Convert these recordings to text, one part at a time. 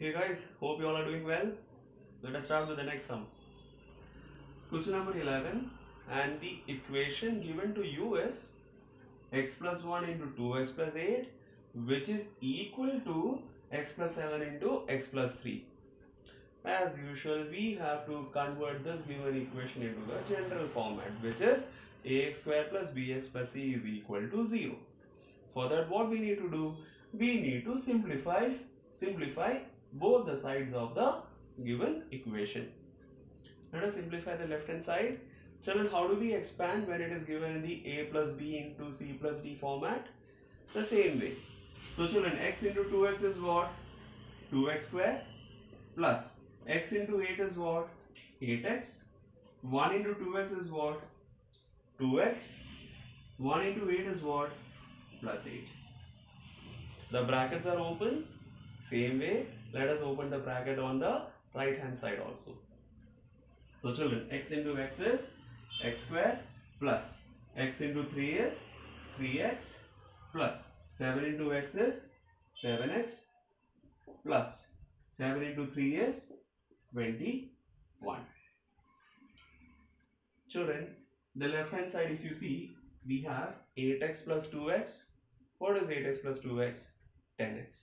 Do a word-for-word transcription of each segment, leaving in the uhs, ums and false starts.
Hey guys, hope you all are doing well. Let us start with the next sum. Question number eleven, and the equation given to you is x plus one into two x plus eight, which is equal to x plus seven into x plus three. As usual, we have to convert this given equation into the general format, which is ax square plus bx plus c is equal to zero. For that, what we need to do? We need to simplify simplify both the sides of the given equation. Let us simplify the left hand side. Children, how do we expand when it is given in the a plus b into c plus d format? The same way. So children, x into two x is what? two x square plus x into eight is what? eight x. one into two x is what? two x. one into eight is what? Plus eight. The brackets are open. Same way, let us open the bracket on the right hand side also. So children, x into x is x square plus x into three is three x plus seven into x is seven x plus seven into three is twenty-one. Children, the left hand side, if you see, we have eight x plus two x. What is eight x plus two x? ten x.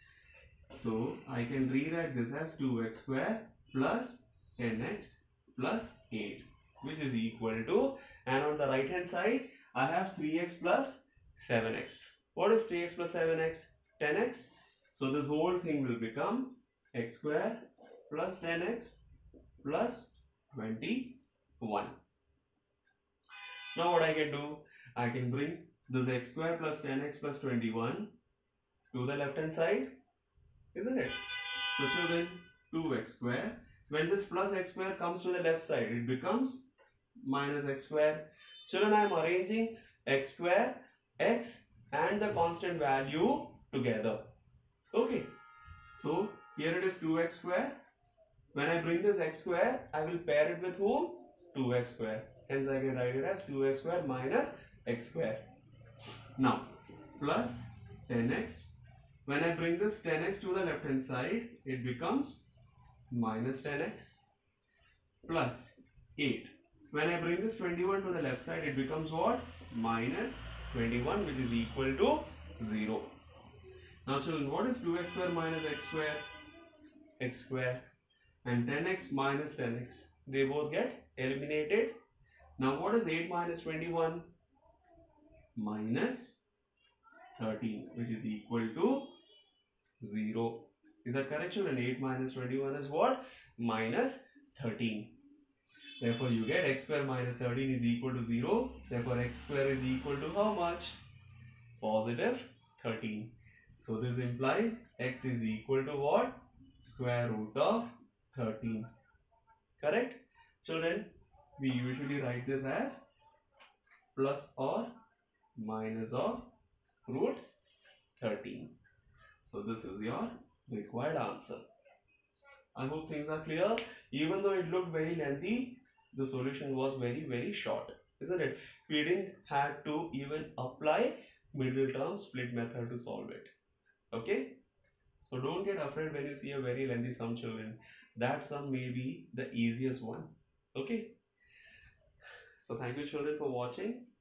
So I can rewrite this as two x square plus ten x plus eight, which is equal to, and on the right hand side I have three x plus seven x. What is three x plus seven x? ten x. So this whole thing will become x square plus ten x plus twenty-one. Now what I can do? I can bring this x square plus ten x plus twenty-one to the left hand side, isn't it? So children, two x square. When this plus x square comes to the left side, it becomes minus x square. Children, I am arranging x square, x and the constant value together. Okay. So here it is two x square. When I bring this x square, I will pair it with whom? two x square. Hence I can write it as two x square minus x square. Now plus ten x. When I bring this ten x to the left hand side, it becomes minus ten x plus eight. When I bring this twenty-one to the left side, it becomes what? Minus twenty-one, which is equal to zero. Now children, what is two x square minus x square? X square. And ten x minus ten x. They both get eliminated. Now what is eight minus twenty-one? Minus thirteen, which is equal to zero. Is that correct, children? eight minus twenty-one is what? Minus thirteen. Therefore, you get x square minus thirteen is equal to zero. Therefore, x square is equal to how much? Positive thirteen. So, this implies x is equal to what? Square root of thirteen. Correct? Children, we usually write this as plus or minus of root thirteen. So this is your required answer. I hope things are clear. Even though it looked very lengthy, the solution was very very short, isn't it? We didn't have to even apply middle term split method to solve it. Okay? So don't get afraid when you see a very lengthy sum, children. That sum may be the easiest one. Okay? So thank you children for watching.